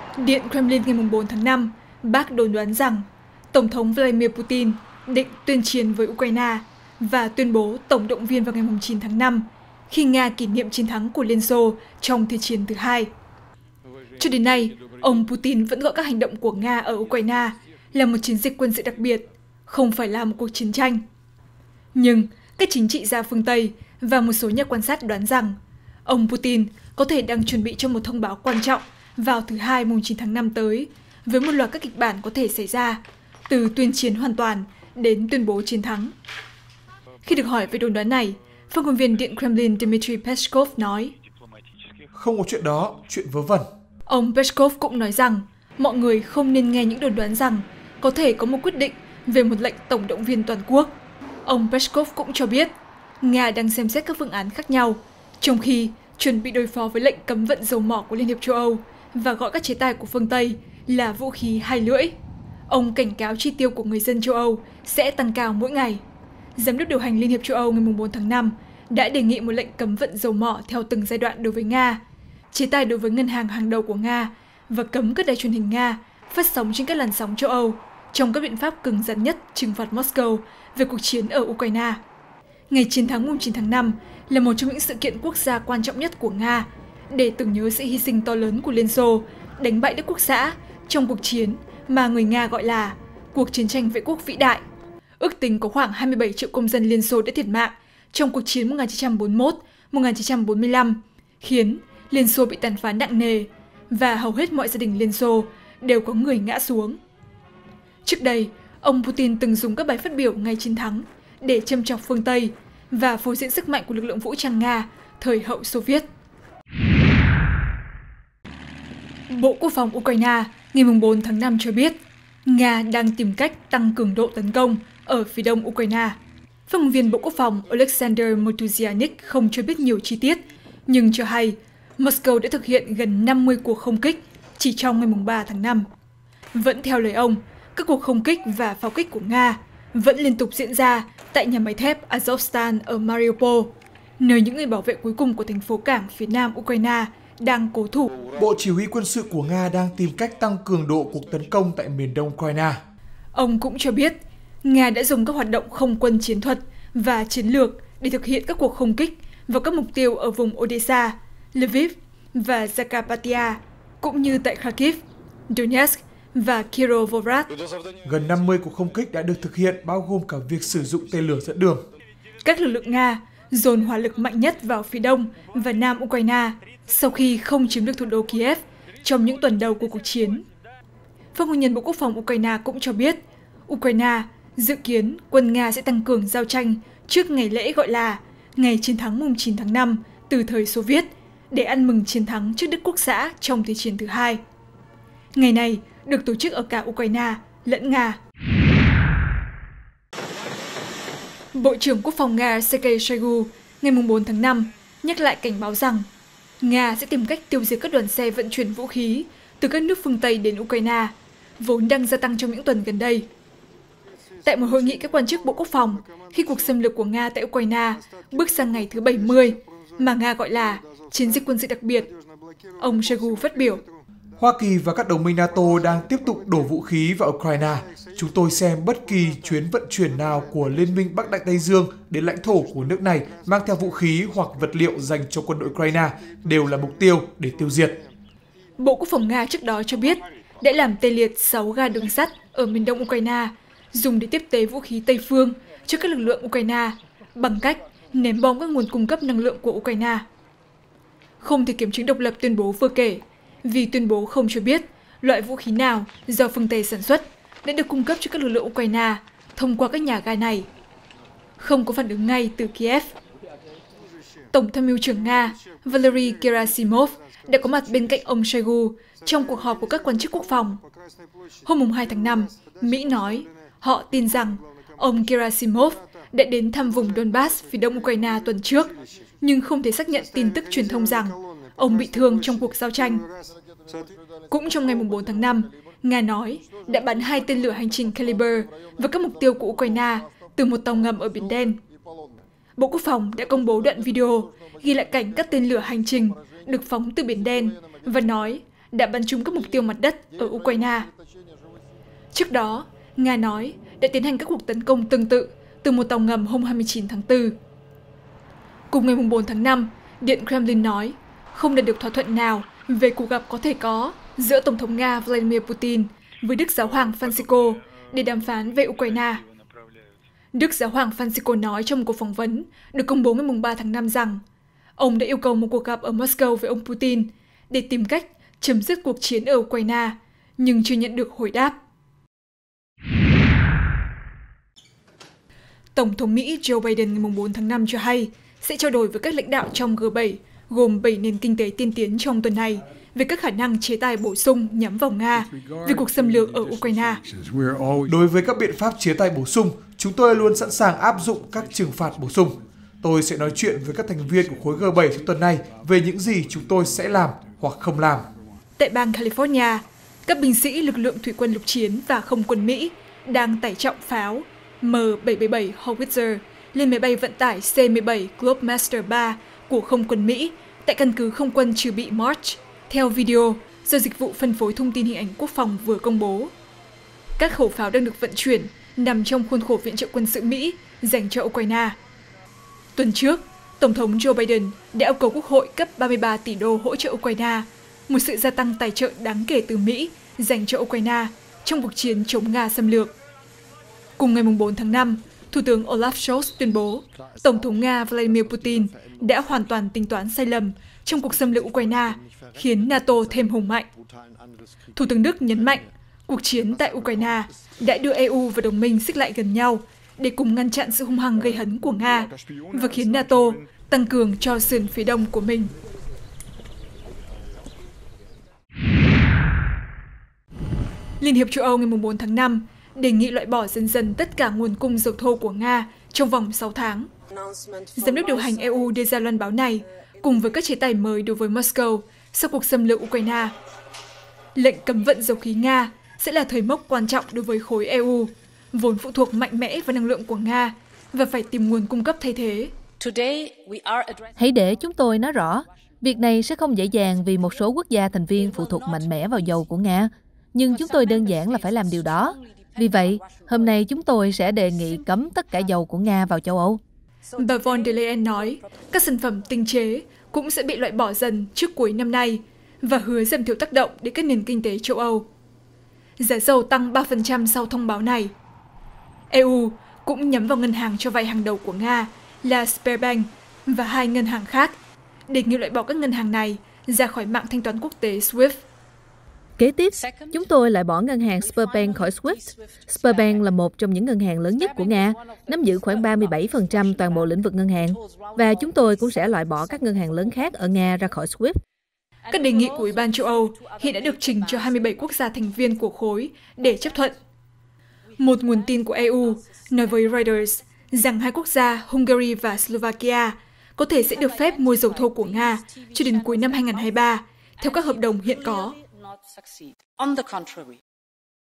Điện Kremlin ngày 4 tháng 5 bác đồn đoán rằng Tổng thống Vladimir Putin định tuyên chiến với Ukraine và tuyên bố tổng động viên vào ngày 9 tháng 5 khi Nga kỷ niệm chiến thắng của Liên Xô trong Thế chiến thứ hai. Cho đến nay, ông Putin vẫn gọi các hành động của Nga ở Ukraine là một chiến dịch quân sự đặc biệt, không phải là một cuộc chiến tranh. Nhưng các chính trị gia phương Tây và một số nhà quan sát đoán rằng ông Putin có thể đang chuẩn bị cho một thông báo quan trọng vào thứ Hai 9 tháng 5 tới, với một loạt các kịch bản có thể xảy ra, từ tuyên chiến hoàn toàn đến tuyên bố chiến thắng. Khi được hỏi về đồn đoán này, phát ngôn viên Điện Kremlin Dmitry Peskov nói: Không có chuyện đó, chuyện vớ vẩn. Ông Peskov cũng nói rằng mọi người không nên nghe những đồn đoán rằng có thể có một quyết định về một lệnh tổng động viên toàn quốc. Ông Peskov cũng cho biết Nga đang xem xét các phương án khác nhau, trong khi chuẩn bị đối phó với lệnh cấm vận dầu mỏ của Liên hiệp châu Âu và gọi các chế tài của phương Tây là vũ khí hai lưỡi. Ông cảnh cáo chi tiêu của người dân châu Âu sẽ tăng cao mỗi ngày. Giám đốc điều hành Liên hiệp châu Âu ngày 4 tháng 5 đã đề nghị một lệnh cấm vận dầu mỏ theo từng giai đoạn đối với Nga, chế tài đối với ngân hàng hàng đầu của Nga và cấm các đài truyền hình Nga phát sóng trên các làn sóng châu Âu trong các biện pháp cứng rắn nhất trừng phạt Moscow về cuộc chiến ở Ukraine. Ngày chiến thắng 9 tháng 5 là một trong những sự kiện quốc gia quan trọng nhất của Nga để tưởng nhớ sự hy sinh to lớn của Liên Xô đánh bại Đức Quốc xã trong cuộc chiến mà người Nga gọi là cuộc chiến tranh vệ quốc vĩ đại. Ước tính có khoảng 27 triệu công dân Liên Xô đã thiệt mạng trong cuộc chiến 1941-1945, khiến Liên Xô bị tàn phá nặng nề và hầu hết mọi gia đình Liên Xô đều có người ngã xuống. Trước đây, ông Putin từng dùng các bài phát biểu ngày chiến thắng để châm chọc phương Tây và phô diễn sức mạnh của lực lượng vũ trang Nga thời hậu Xô Viết. Bộ Quốc phòng Ukraine ngày 4 tháng 5 cho biết Nga đang tìm cách tăng cường độ tấn công ở phía đông Ukraine. Phát ngôn viên Bộ Quốc phòng Alexander Motuzianik không cho biết nhiều chi tiết, nhưng cho hay Moscow đã thực hiện gần 50 cuộc không kích chỉ trong ngày 3 tháng 5. Vẫn theo lời ông, các cuộc không kích và pháo kích của Nga vẫn liên tục diễn ra tại nhà máy thép Azovstal ở Mariupol, nơi những người bảo vệ cuối cùng của thành phố cảng phía nam Ukraine đang cố thủ. Bộ Chỉ huy quân sự của Nga đang tìm cách tăng cường độ cuộc tấn công tại miền đông Ukraine. Ông cũng cho biết Nga đã dùng các hoạt động không quân chiến thuật và chiến lược để thực hiện các cuộc không kích vào các mục tiêu ở vùng Odessa, Lviv và Zakarpattia, cũng như tại Kharkiv, Donetsk và Kirovohrad. Gần 50 cuộc không kích đã được thực hiện, bao gồm cả việc sử dụng tên lửa dẫn đường. Các lực lượng Nga dồn hỏa lực mạnh nhất vào phía đông và nam Ukraine sau khi không chiếm được thủ đô Kiev trong những tuần đầu của cuộc chiến. Phát ngôn nhân Bộ Quốc phòng Ukraine cũng cho biết Ukraine dự kiến quân Nga sẽ tăng cường giao tranh trước ngày lễ gọi là Ngày chiến thắng 9 tháng 5 từ thời Xô Viết để ăn mừng chiến thắng trước Đức Quốc xã trong Thế chiến thứ hai. Ngày này được tổ chức ở cả Ukraine lẫn Nga. Bộ trưởng Quốc phòng Nga Sergei Shoigu ngày 4 tháng 5 nhắc lại cảnh báo rằng Nga sẽ tìm cách tiêu diệt các đoàn xe vận chuyển vũ khí từ các nước phương Tây đến Ukraine, vốn đang gia tăng trong những tuần gần đây. Tại một hội nghị các quan chức Bộ Quốc phòng, khi cuộc xâm lược của Nga tại Ukraine bước sang ngày thứ 70, mà Nga gọi là chiến dịch quân sự đặc biệt, ông Shoigu phát biểu: Hoa Kỳ và các đồng minh NATO đang tiếp tục đổ vũ khí vào Ukraine. Chúng tôi xem bất kỳ chuyến vận chuyển nào của Liên minh Bắc Đại Tây Dương đến lãnh thổ của nước này mang theo vũ khí hoặc vật liệu dành cho quân đội Ukraine đều là mục tiêu để tiêu diệt. Bộ Quốc phòng Nga trước đó cho biết đã làm tê liệt 6 ga đường sắt ở miền đông Ukraine dùng để tiếp tế vũ khí Tây phương cho các lực lượng Ukraine bằng cách ném bom các nguồn cung cấp năng lượng của Ukraine. Không thể kiểm chứng độc lập tuyên bố vừa kể, vì tuyên bố không cho biết loại vũ khí nào do phương Tây sản xuất đã được cung cấp cho các lực lượng Ukraine thông qua các nhà ga này. Không có phản ứng ngay từ Kiev. Tổng tham mưu trưởng Nga Valery Gerasimov đã có mặt bên cạnh ông Shoigu trong cuộc họp của các quan chức quốc phòng. Hôm 2 tháng 5, Mỹ nói họ tin rằng ông Gerasimov đã đến thăm vùng Donbass phía đông Ukraine tuần trước, nhưng không thể xác nhận tin tức truyền thông rằng ông bị thương trong cuộc giao tranh. Cũng trong ngày 4 tháng 5, Nga nói đã bắn 2 tên lửa hành trình Caliber vào các mục tiêu của Ukraine từ một tàu ngầm ở Biển Đen. Bộ Quốc phòng đã công bố đoạn video ghi lại cảnh các tên lửa hành trình được phóng từ Biển Đen và nói đã bắn trúng các mục tiêu mặt đất ở Ukraine. Trước đó, Nga nói đã tiến hành các cuộc tấn công tương tự từ một tàu ngầm hôm 29 tháng 4. Cùng ngày 4 tháng 5, Điện Kremlin nói không đạt được thỏa thuận nào về cuộc gặp có thể có giữa Tổng thống Nga Vladimir Putin với Đức Giáo hoàng Francisco để đàm phán về Ukraine. Đức Giáo hoàng Francisco nói trong một cuộc phỏng vấn được công bố ngày 3 tháng 5 rằng ông đã yêu cầu một cuộc gặp ở Moscow với ông Putin để tìm cách chấm dứt cuộc chiến ở Ukraine, nhưng chưa nhận được hồi đáp. Tổng thống Mỹ Joe Biden ngày 4 tháng 5 cho hay sẽ trao đổi với các lãnh đạo trong G7, gồm 7 nền kinh tế tiên tiến trong tuần này, về các khả năng chế tài bổ sung nhắm vào Nga về cuộc xâm lược ở Ukraine. Đối với các biện pháp chế tài bổ sung, chúng tôi luôn sẵn sàng áp dụng các trừng phạt bổ sung. Tôi sẽ nói chuyện với các thành viên của khối G7 trong tuần này về những gì chúng tôi sẽ làm hoặc không làm. Tại bang California, các binh sĩ lực lượng thủy quân lục chiến và không quân Mỹ đang tải trọng pháo M777 Howitzer lên máy bay vận tải C-17 Globemaster III của không quân Mỹ tại căn cứ không quân trừ bị March, theo video do Dịch vụ Phân phối Thông tin Hình ảnh Quốc phòng vừa công bố. Các khẩu pháo đang được vận chuyển nằm trong khuôn khổ viện trợ quân sự Mỹ dành cho Ukraine. Tuần trước, Tổng thống Joe Biden đã yêu cầu Quốc hội cấp 33 tỷ đô hỗ trợ Ukraine, một sự gia tăng tài trợ đáng kể từ Mỹ dành cho Ukraine trong cuộc chiến chống Nga xâm lược. Cùng ngày 4 tháng 5, Thủ tướng Olaf Scholz tuyên bố Tổng thống Nga Vladimir Putin đã hoàn toàn tính toán sai lầm trong cuộc xâm lược Ukraine, khiến NATO thêm hùng mạnh. Thủ tướng Đức nhấn mạnh cuộc chiến tại Ukraine đã đưa EU và đồng minh xích lại gần nhau để cùng ngăn chặn sự hung hăng gây hấn của Nga và khiến NATO tăng cường cho sườn phía đông của mình. Liên hiệp châu Âu ngày 4 tháng 5 đề nghị loại bỏ dần dần tất cả nguồn cung dầu thô của Nga trong vòng 6 tháng. Giám đốc điều hành EU đưa ra loan báo này cùng với các chế tài mới đối với Moscow sau cuộc xâm lược Ukraine. Lệnh cấm vận dầu khí Nga sẽ là thời mốc quan trọng đối với khối EU, vốn phụ thuộc mạnh mẽ vào năng lượng của Nga và phải tìm nguồn cung cấp thay thế. Hãy để chúng tôi nói rõ, việc này sẽ không dễ dàng vì một số quốc gia thành viên phụ thuộc mạnh mẽ vào dầu của Nga, nhưng chúng tôi đơn giản là phải làm điều đó. Vì vậy, hôm nay chúng tôi sẽ đề nghị cấm tất cả dầu của Nga vào châu Âu. Bà von der Leyen nói các sản phẩm tinh chế cũng sẽ bị loại bỏ dần trước cuối năm nay và hứa giảm thiểu tác động đến các nền kinh tế châu Âu. Giá dầu tăng 3% sau thông báo này. EU cũng nhắm vào ngân hàng cho vay hàng đầu của Nga là Sberbank và 2 ngân hàng khác, đề nghị loại bỏ các ngân hàng này ra khỏi mạng thanh toán quốc tế SWIFT. Kế tiếp, chúng tôi loại bỏ ngân hàng Sberbank khỏi SWIFT. Sberbank là một trong những ngân hàng lớn nhất của Nga, nắm giữ khoảng 37% toàn bộ lĩnh vực ngân hàng. Và chúng tôi cũng sẽ loại bỏ các ngân hàng lớn khác ở Nga ra khỏi SWIFT. Các đề nghị của Ủy ban châu Âu hiện đã được trình cho 27 quốc gia thành viên của khối để chấp thuận. Một nguồn tin của EU nói với Reuters rằng hai quốc gia Hungary và Slovakia có thể sẽ được phép mua dầu thô của Nga cho đến cuối năm 2023, theo các hợp đồng hiện có.